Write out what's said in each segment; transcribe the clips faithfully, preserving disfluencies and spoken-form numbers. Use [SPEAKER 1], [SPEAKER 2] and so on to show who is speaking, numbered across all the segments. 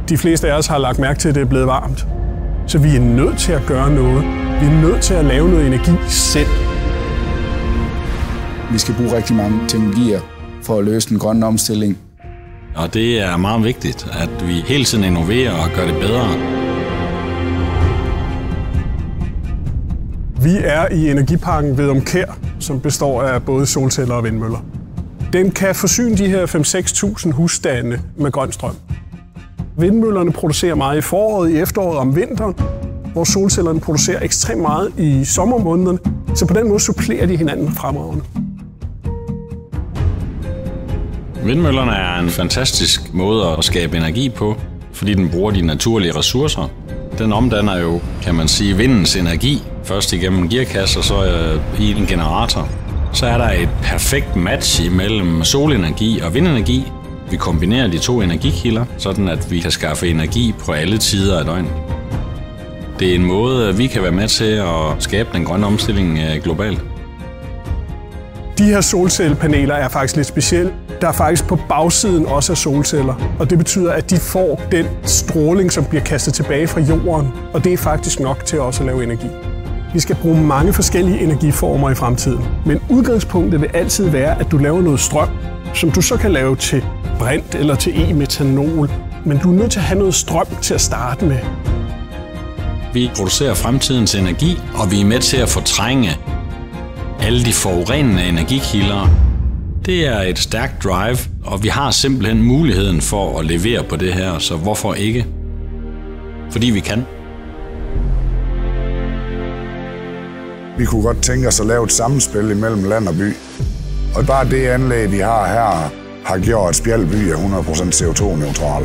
[SPEAKER 1] De fleste af os har lagt mærke til, at det er blevet varmt. Så vi er nødt til at gøre noget. Vi er nødt til at lave noget energi selv.
[SPEAKER 2] Vi skal bruge rigtig mange teknologier for at løse den grønne omstilling.
[SPEAKER 3] Og det er meget vigtigt, at vi hele tiden innoverer og gør det bedre.
[SPEAKER 1] Vi er i energiparken Vedum Kær, som består af både solceller og vindmøller. Den kan forsyne de her fem til seks tusind husstande med grøn strøm. Vindmøllerne producerer meget i foråret, i efteråret og om vinteren, hvor solcellerne producerer ekstremt meget i sommermånederne, så på den måde supplerer de hinanden fremragende.
[SPEAKER 3] Vindmøllerne er en fantastisk måde at skabe energi på, fordi den bruger de naturlige ressourcer. Den omdanner jo, kan man sige, vindens energi, først igennem en gearkasse og så i en generator. Så er der et perfekt match imellem solenergi og vindenergi. Vi kombinerer de to energikilder, sådan at vi kan skaffe energi på alle tider af døgnet. Det er en måde, vi kan være med til at skabe den grønne omstilling globalt.
[SPEAKER 1] De her solcellepaneler er faktisk lidt specielle. Der er faktisk på bagsiden også af solceller, og det betyder, at de får den stråling, som bliver kastet tilbage fra jorden, og det er faktisk nok til også at lave energi. Vi skal bruge mange forskellige energiformer i fremtiden, men udgangspunktet vil altid være, at du laver noget strøm, som du så kan lave til brint eller til e-metanol, men du er nødt til at have noget strøm til at starte med.
[SPEAKER 3] Vi producerer fremtidens energi, og vi er med til at fortrænge alle de forurenende energikilder. Det er et stærkt drive, og vi har simpelthen muligheden for at levere på det her, så hvorfor ikke? Fordi vi kan.
[SPEAKER 4] Vi kunne godt tænke os at lave et sammenspil imellem land og by. Og bare det anlæg, vi har her, har gjort, at Spjald by er hundrede procent C O to neutral.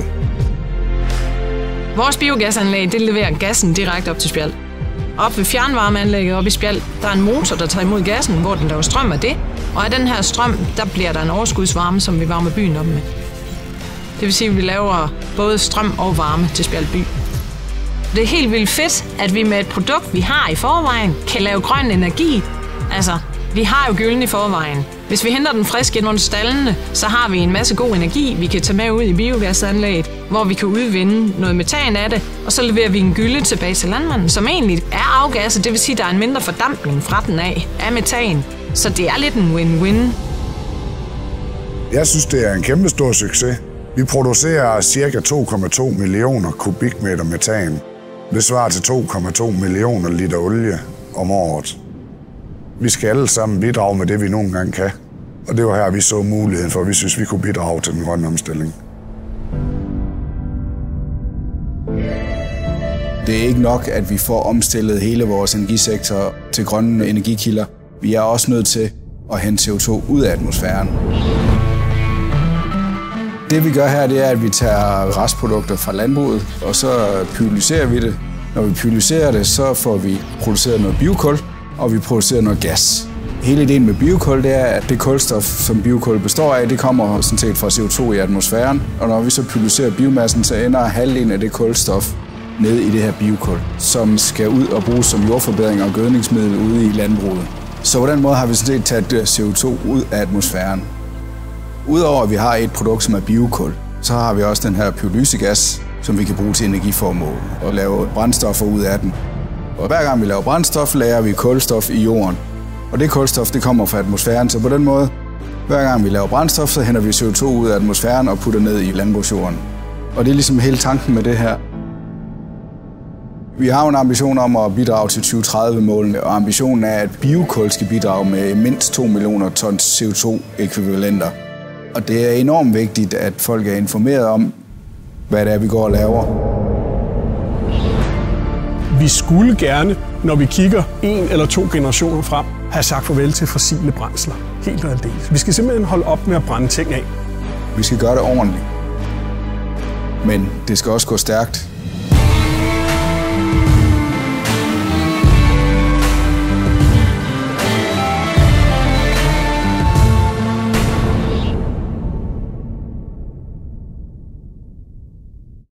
[SPEAKER 5] Vores biogasanlæg det leverer gassen direkte op til Spjald. Op ved fjernvarmeanlægget oppe i Spjald, der er en motor, der tager imod gassen, hvor den laver strøm af det. Og af den her strøm, der bliver der en overskudsvarme, som vi varmer byen op med. Det vil sige, at vi laver både strøm og varme til Spjald by. Det er helt vildt fedt, at vi med et produkt, vi har i forvejen, kan lave grøn energi. Altså, vi har jo gylden i forvejen. Hvis vi henter den frisk ind under stallene, så har vi en masse god energi, vi kan tage med ud i biogasanlægget, hvor vi kan udvinde noget metan af det, og så leverer vi en gylde tilbage til landmanden, som egentlig er afgasset. Det vil sige, at der er en mindre fordampning fra den af, af metan. Så det er lidt en win-win.
[SPEAKER 4] Jeg synes, det er en kæmpe stor succes. Vi producerer ca. to komma to millioner kubikmeter metan. Det svarer til to komma to millioner liter olie om året. Vi skal alle sammen bidrage med det, vi nogle gange kan. Og det var her, vi så muligheden for, at vi synes, vi kunne bidrage til den grønne omstilling.
[SPEAKER 2] Det er ikke nok, at vi får omstillet hele vores energisektor til grønne energikilder. Vi er også nødt til at hente C O to ud af atmosfæren. Det vi gør her, det er, at vi tager restprodukter fra landbruget, og så pyrolyserer vi det. Når vi pyrolyserer det, så får vi produceret noget biokul, og vi producerer noget gas. Hele ideen med biokul, det er, at det kulstof, som biokul består af, det kommer sådan set fra C O to i atmosfæren. Og når vi så pyrolyserer biomassen, så ender halvdelen af det kulstof ned i det her biokul, som skal ud og bruges som jordforbedring og gødningsmiddel ude i landbruget. Så på den måde har vi sådan set taget C O to ud af atmosfæren. Udover at vi har et produkt, som er biokul, så har vi også den her pyrolysegas, som vi kan bruge til energiformål og lave brændstoffer ud af den. Og hver gang vi laver brændstof, lagrer vi kulstof i jorden. Og det kulstof, det kommer fra atmosfæren, så på den måde, hver gang vi laver brændstof, så henter vi C O to ud af atmosfæren og putter ned i landbrugsjorden. Og det er ligesom hele tanken med det her. Vi har jo en ambition om at bidrage til tyve tredive-målene, og ambitionen er, at biokul skal bidrage med mindst to millioner tons C O to-ekvivalenter. Og det er enormt vigtigt, at folk er informeret om, hvad det er, vi går og laver.
[SPEAKER 1] Vi skulle gerne, når vi kigger en eller to generationer frem, have sagt farvel til fossile brændsler. Helt og aldeles. Vi skal simpelthen holde op med at brænde ting af.
[SPEAKER 2] Vi skal gøre det ordentligt. Men det skal også gå stærkt.